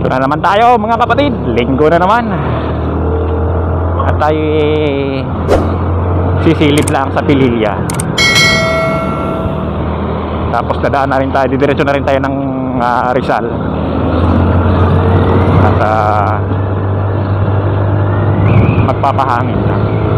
Ito na naman tayo mga kapatid, linggo na naman. At tayo sisilip lang sa Pililya. Tapos dadaan na rin tayo, didiretso na rin tayo ng Rizal. At magpapahangin lang.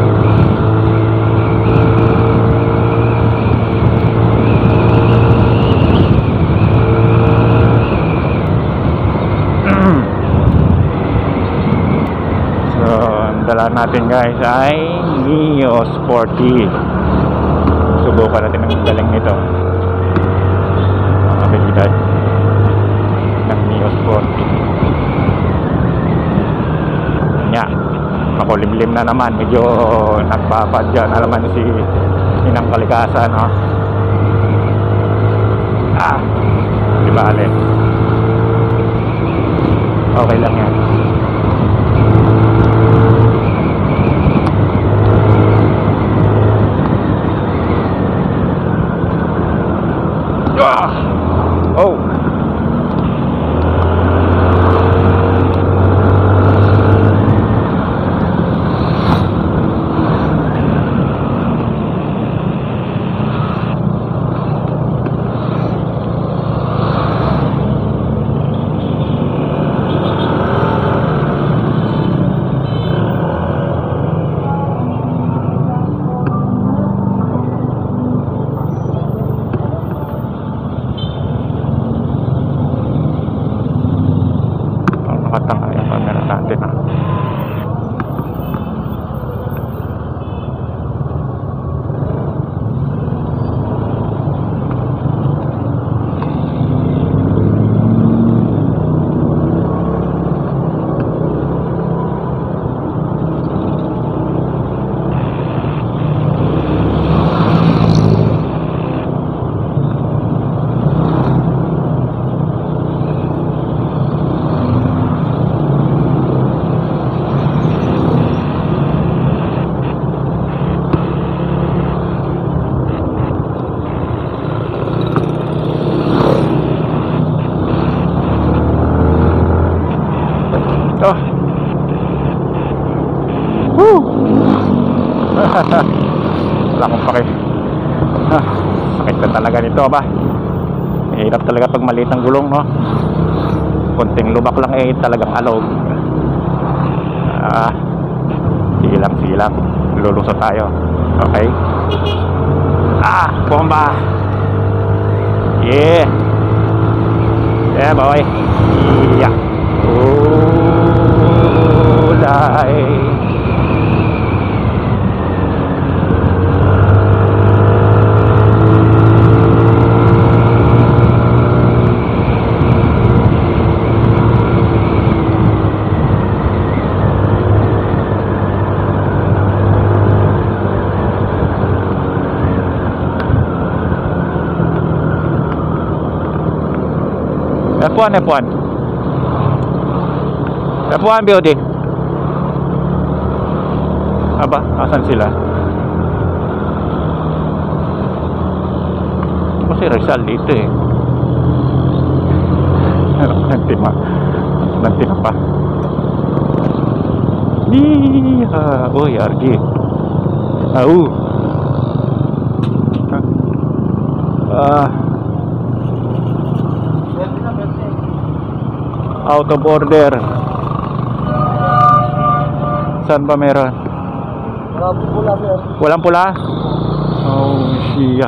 Dala natin guys ay Mio Sporty. Subukan natin ang galing nito, ang abilidad ng Mio Sporty. Nya, makulimlim na naman, medyo nagpapadya na naman si Inang Kalikasan, no? Di ba alin? Okay lang yan. Oh. Wala akong pake. Sakit na talaga nito ba. Mahirap talaga pag maliit ang gulong, no? Konting lubak lang talagang alog. Silang lulusot tayo. Okay. Bomba. Yeah boy. Yeah. Ulay. F1 BOD. Aba, asan sila? Kasi Rizal dito eh. Nanti pa. Uy, RG. Out of order. Saan ba meron? Walang pula, sir. Walang pula? Oh, siya.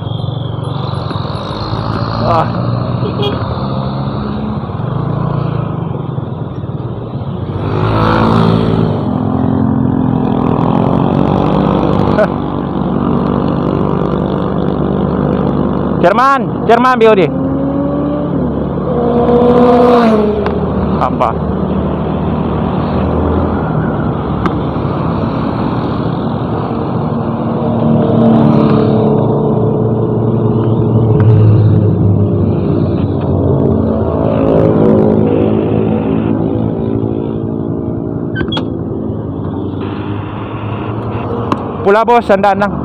Jerman BOD. Apa? Pula boss, sandaan lang.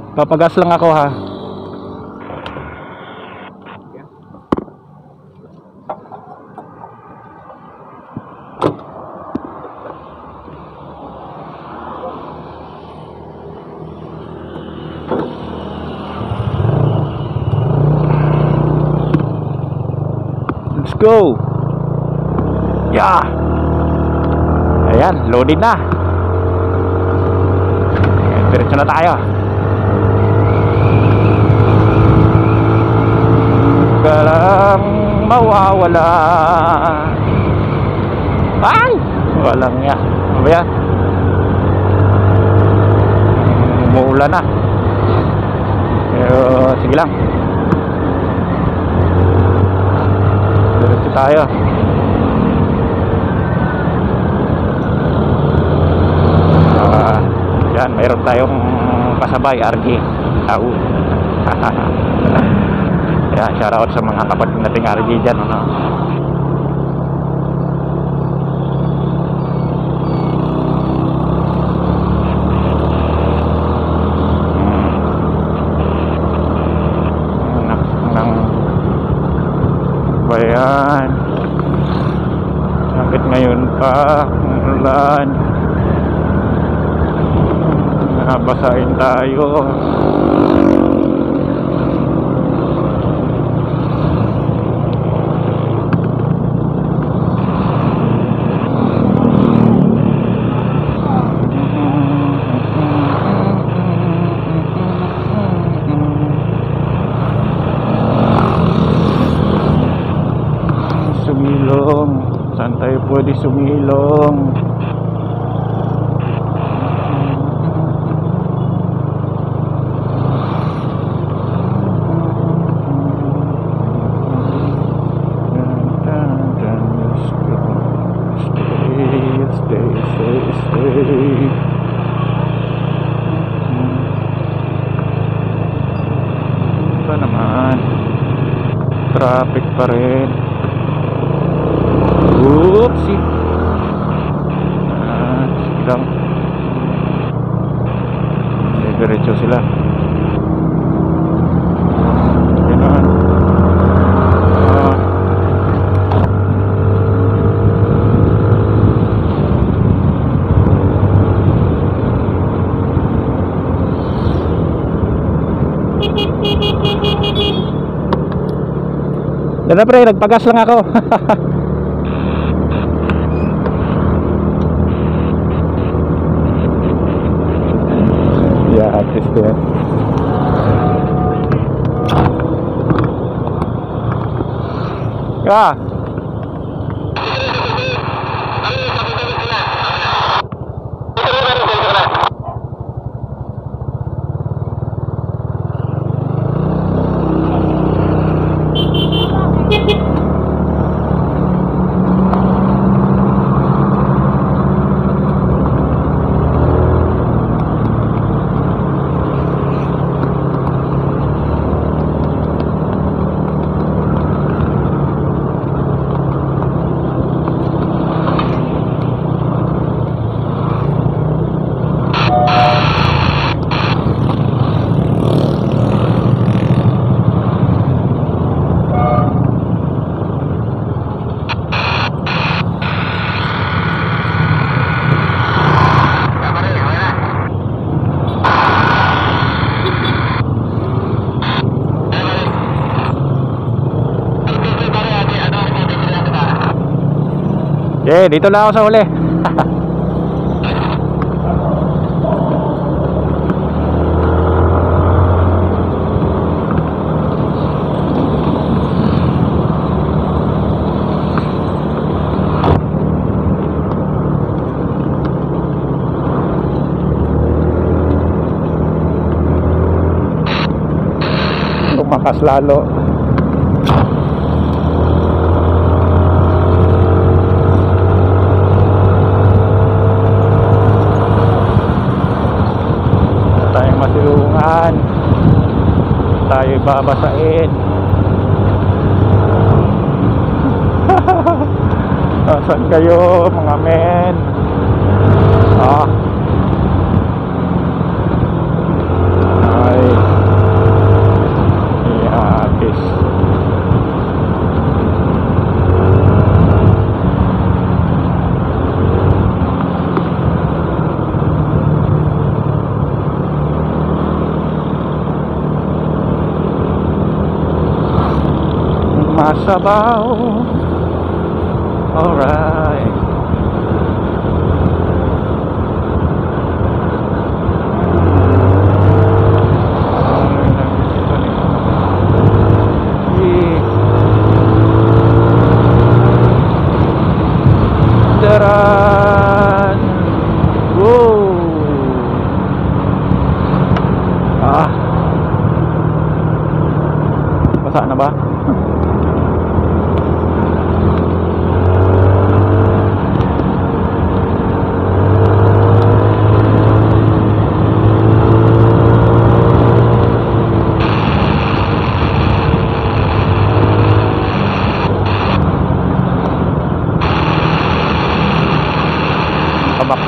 Papagas lang ako ha. Let's go. Yeah. Ayan, loaded na. Ayan, diretso na tayo. Walang mawawala. Ay! Walang nga. Ano ba yan? Umuulan na. Pero sige lang. Diretso tayo. Yan, mayroon tayong kasabay, RG. Tao. Yan, shoutout sa mga kapatid nating RG dyan, ano? Bayan. Bakit ngayon pa ulan? Nabasahin tayo. Sumilong. Saan tayo pwede sumilong? Stay. Ba naman? Traffic pa rin. Oopsie. Sige lang. Diretso sila. Ganun. Dada pre, nagpagas lang ako. Yeah, at least there. Ah. Okay, dito na ako sa huli. Lumakas lalo. Masilungan tayo babasain. Saan kayo mga men? Ay sabaw. Alright. Daran. Wow. Basa na ba? Tabak.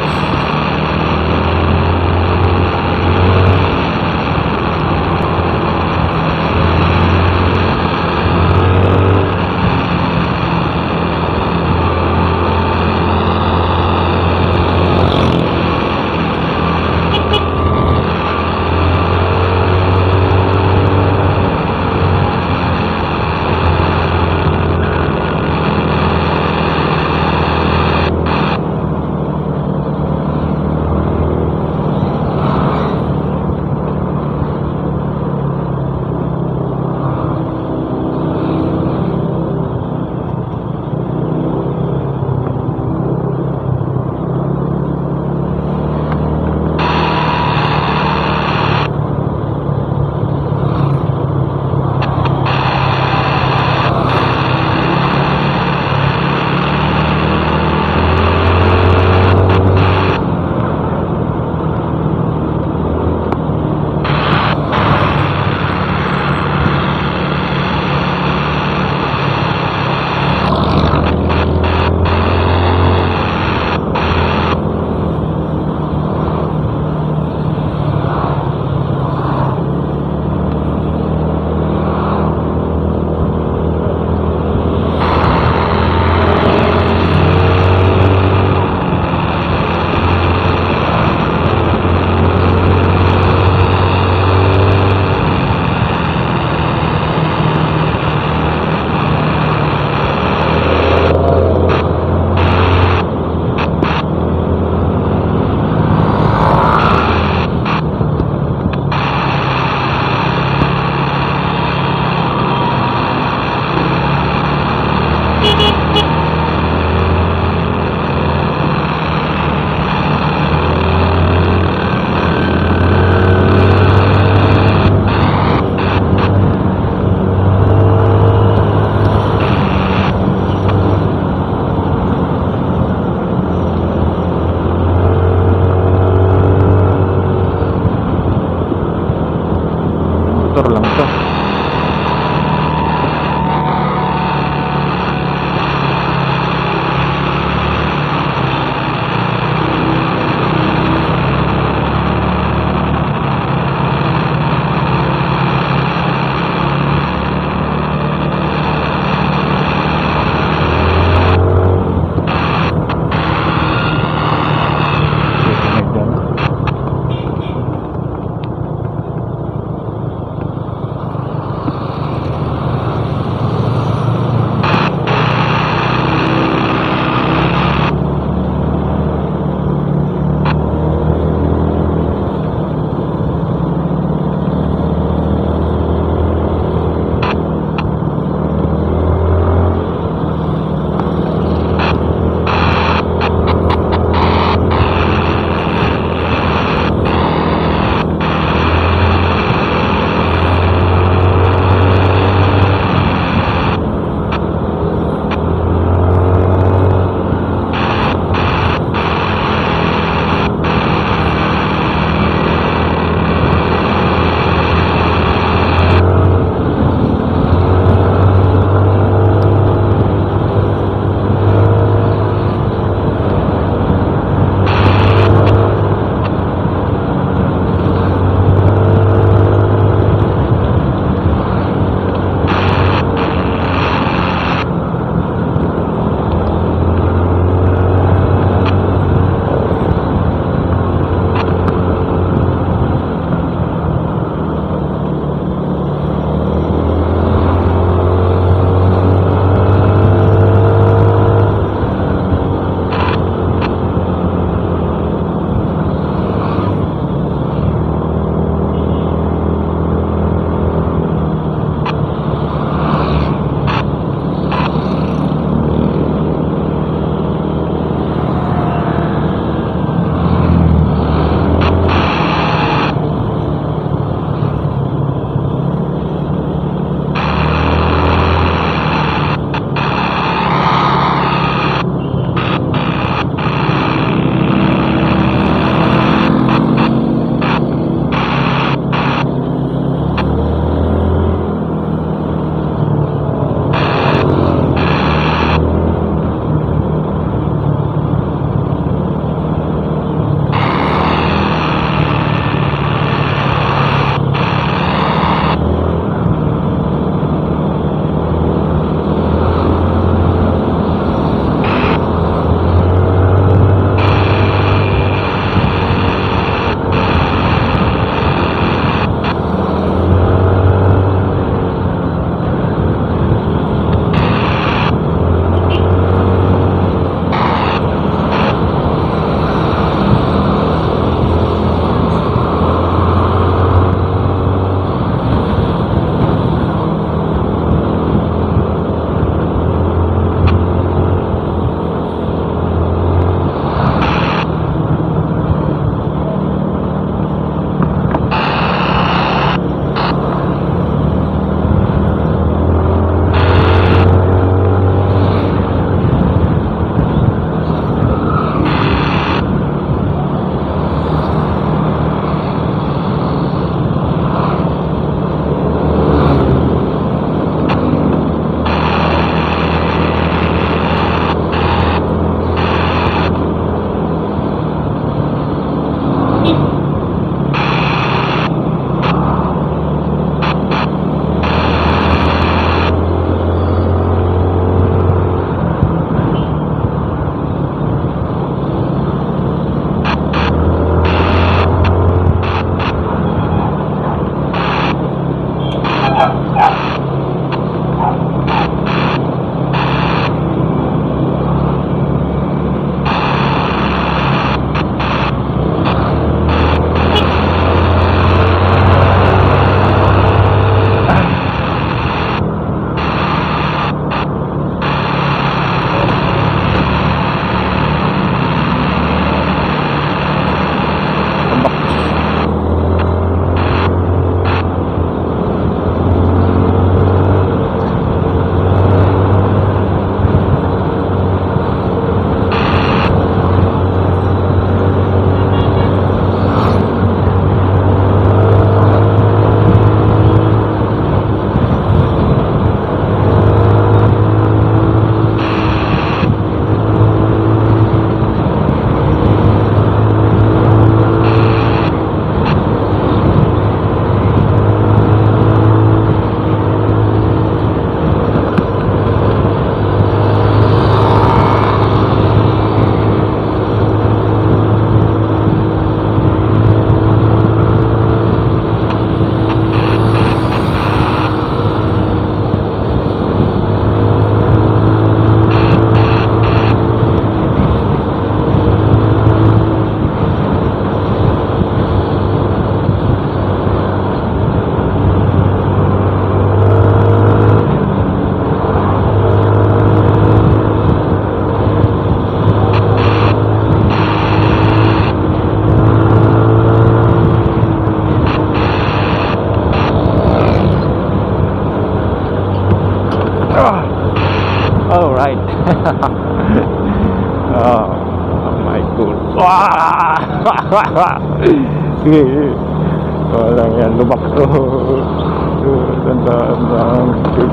Motor lang to. Walang yan, lubak to. Tandaan.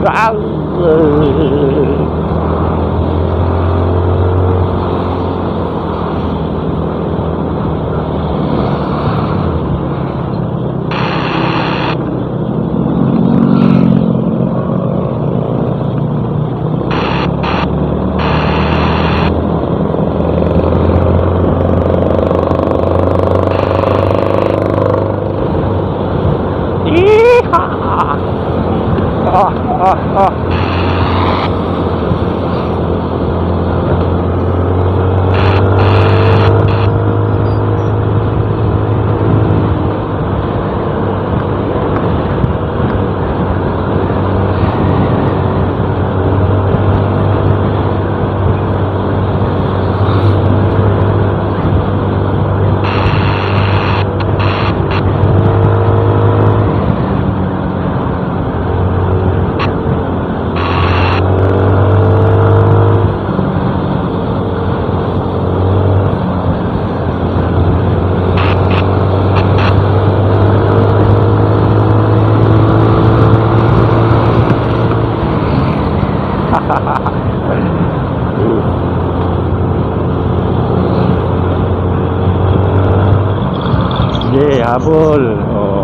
Sige, habol. Oh.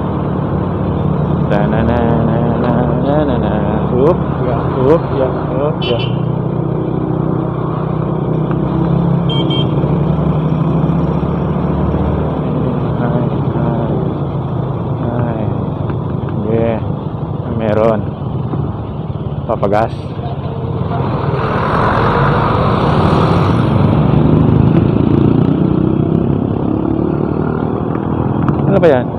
Na. Up, ya, up, ya, up, ya. Ay. Yeah. Meron. Papagas. Ano ba yan?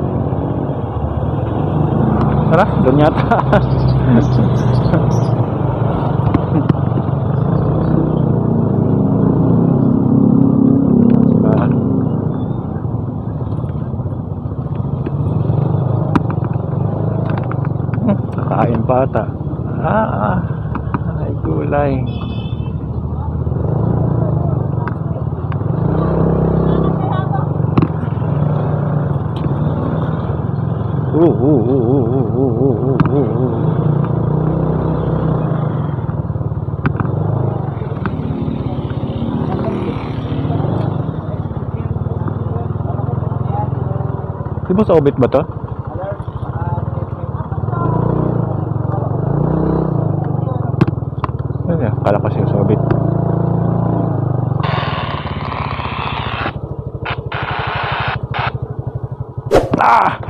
Tara, doon yata. Kain pa ata. Ay gulay. Di ba sa obit ba to? Ano yan? Kala ko siya sa obit. Ah!